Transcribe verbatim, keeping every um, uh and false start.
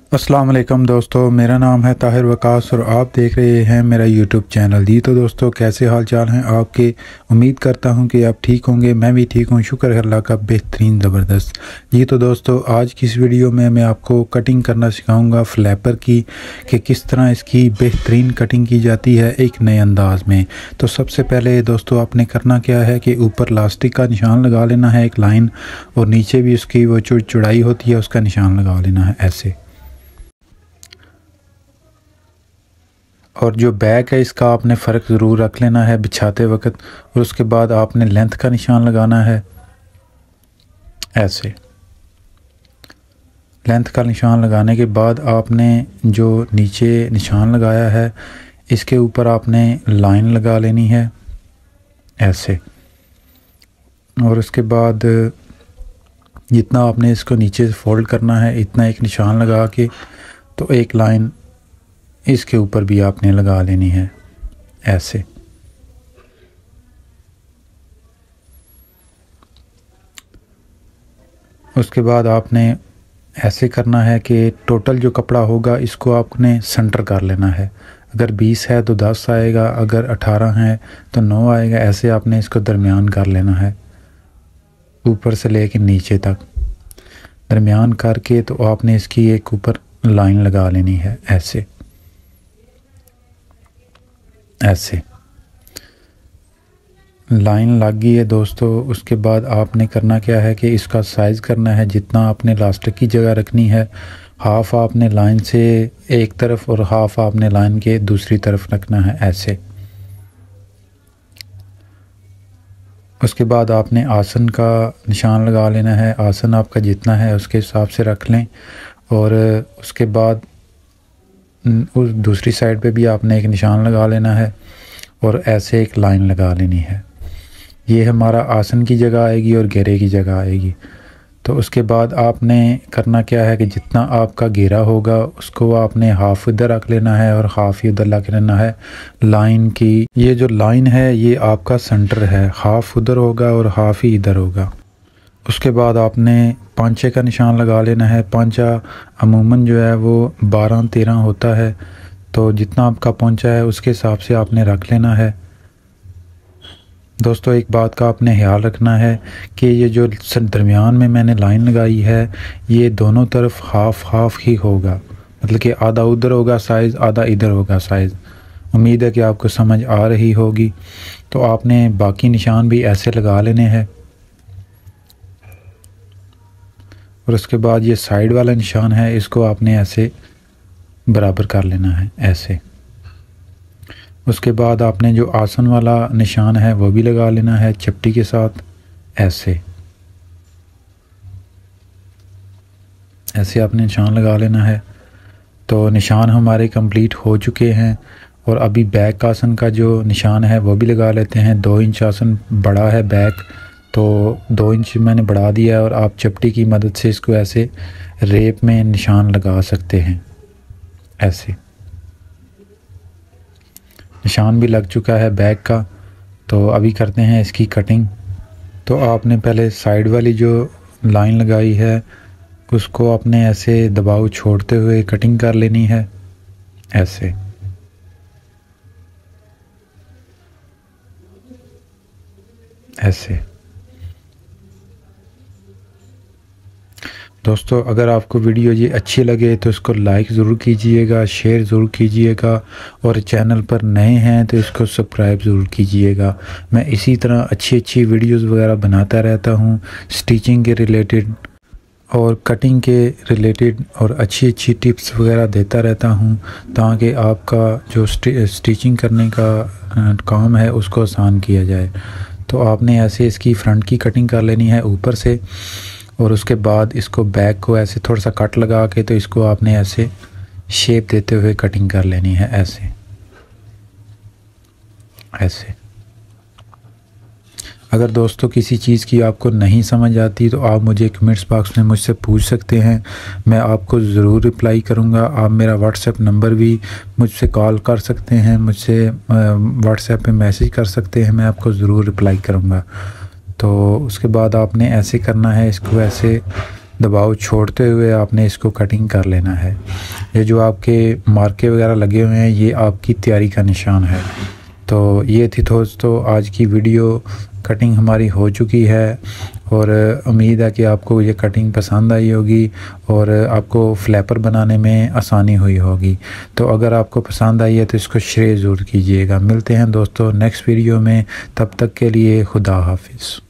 अस्सलाम वालेकुम दोस्तों, मेरा नाम है ताहिर वकास और आप देख रहे हैं मेरा यूट्यूब चैनल। जी तो दोस्तों, कैसे हाल चाल हैं आपके। उम्मीद करता हूं कि आप ठीक होंगे। मैं भी ठीक हूं, शुक्र है अल्लाह का, बेहतरीन ज़बरदस्त। जी तो दोस्तों, आज की इस वीडियो में मैं आपको कटिंग करना सिखाऊंगा फ्लैपर की, कि किस तरह इसकी बेहतरीन कटिंग की जाती है एक नए अंदाज में। तो सबसे पहले दोस्तों, आपने करना क्या है कि ऊपर लास्टिक का निशान लगा लेना है एक लाइन, और नीचे भी उसकी वो जो चौड़ाई होती है उसका निशान लगा लेना है ऐसे। और जो बैक है इसका आपने फ़र्क ज़रूर रख लेना है बिछाते वक्त। और उसके बाद आपने लेंथ का निशान लगाना है ऐसे। लेंथ का निशान लगाने के बाद आपने जो नीचे निशान लगाया है इसके ऊपर आपने लाइन लगा लेनी है ऐसे। और उसके बाद जितना आपने इसको नीचे से फोल्ड करना है इतना एक निशान लगा के, तो एक लाइन इसके ऊपर भी आपने लगा लेनी है ऐसे। उसके बाद आपने ऐसे करना है कि टोटल जो कपड़ा होगा इसको आपने सेंटर कर लेना है। अगर बीस है तो दस आएगा, अगर अठारह है तो नौ आएगा। ऐसे आपने इसको दरमियान कर लेना है, ऊपर से लेके नीचे तक दरमियान करके। तो आपने इसकी एक ऊपर लाइन लगा लेनी है ऐसे ऐसे। लाइन लग गई है दोस्तों। उसके बाद आपने करना क्या है कि इसका साइज़ करना है। जितना आपने लास्टिक की जगह रखनी है, हाफ़ आपने लाइन से एक तरफ और हाफ़ आपने लाइन के दूसरी तरफ रखना है ऐसे। उसके बाद आपने आसन का निशान लगा लेना है। आसन आपका जितना है उसके हिसाब से रख लें। और उसके बाद उस दूसरी साइड पे भी आपने एक निशान लगा लेना है और ऐसे एक लाइन लगा लेनी है। ये हमारा आसन की जगह आएगी और घेरे की जगह आएगी। तो उसके बाद आपने करना क्या है कि जितना आपका घेरा होगा उसको आपने हाफ़ इधर रख लेना है और हाफ़ ही उधर रख लेना है लाइन की। ये जो लाइन है ये आपका सेंटर है, हाफ़ उधर होगा और हाफ़ ही इधर होगा। उसके बाद आपने पांचे का निशान लगा लेना है। पांचा अमूमन जो है वो बारह तेरह होता है, तो जितना आपका पांचा है उसके हिसाब से आपने रख लेना है। दोस्तों, एक बात का आपने ख्याल रखना है कि ये जो दरमियान में मैंने लाइन लगाई है ये दोनों तरफ हाफ़ हाफ़ ही होगा, मतलब कि आधा उधर होगा साइज़, आधा इधर होगा साइज़। उम्मीद है कि आपको समझ आ रही होगी। तो आपने बाकी निशान भी ऐसे लगा लेने हैं। और उसके बाद ये साइड वाला निशान है इसको आपने ऐसे बराबर कर लेना है ऐसे। उसके बाद आपने जो आसन वाला निशान है वो भी लगा लेना है चपटी के साथ ऐसे ऐसे आपने निशान लगा लेना है। तो निशान हमारे कंप्लीट हो चुके हैं। और अभी बैक आसन का जो निशान है वो भी लगा लेते हैं। दो इंच आसन बड़ा है बैक, तो दो इंच मैंने बढ़ा दिया है। और आप चपटी की मदद से इसको ऐसे रेप में निशान लगा सकते हैं ऐसे। निशान भी लग चुका है बैक का। तो अभी करते हैं इसकी कटिंग। तो आपने पहले साइड वाली जो लाइन लगाई है उसको आपने ऐसे दबाव छोड़ते हुए कटिंग कर लेनी है ऐसे। ऐसे दोस्तों, अगर आपको वीडियो ये अच्छी लगे तो इसको लाइक ज़रूर कीजिएगा, शेयर ज़रूर कीजिएगा, और चैनल पर नए हैं तो इसको सब्सक्राइब ज़रूर कीजिएगा। मैं इसी तरह अच्छी अच्छी वीडियोस वगैरह बनाता रहता हूँ, स्टिचिंग के रिलेटेड और कटिंग के रिलेटेड, और अच्छी अच्छी टिप्स वगैरह देता रहता हूँ ताकि आपका जो स्टिचिंग करने का काम है उसको आसान किया जाए। तो आपने ऐसे इसकी फ्रंट की कटिंग कर लेनी है ऊपर से। और उसके बाद इसको बैक को ऐसे थोड़ा सा कट लगा के, तो इसको आपने ऐसे शेप देते हुए कटिंग कर लेनी है ऐसे ऐसे। अगर दोस्तों किसी चीज़ की आपको नहीं समझ आती तो आप मुझे कमेंट्स बॉक्स में मुझसे पूछ सकते हैं, मैं आपको ज़रूर रिप्लाई करूंगा। आप मेरा व्हाट्सएप नंबर भी मुझसे कॉल कर सकते हैं, मुझसे व्हाट्सएप पे मैसेज कर सकते हैं, मैं आपको ज़रूर रिप्लाई करूंगा। तो उसके बाद आपने ऐसे करना है इसको, ऐसे दबाव छोड़ते हुए आपने इसको कटिंग कर लेना है। ये जो आपके मार्के वगैरह लगे हुए हैं ये आपकी तैयारी का निशान है। तो ये थी दोस्तों आज की वीडियो, कटिंग हमारी हो चुकी है और उम्मीद है कि आपको ये कटिंग पसंद आई होगी और आपको फ्लैपर बनाने में आसानी हुई होगी। तो अगर आपको पसंद आई है तो इसको शेयर ज़रूर कीजिएगा। मिलते हैं दोस्तों नेक्स्ट वीडियो में, तब तक के लिए खुदा हाफिज़।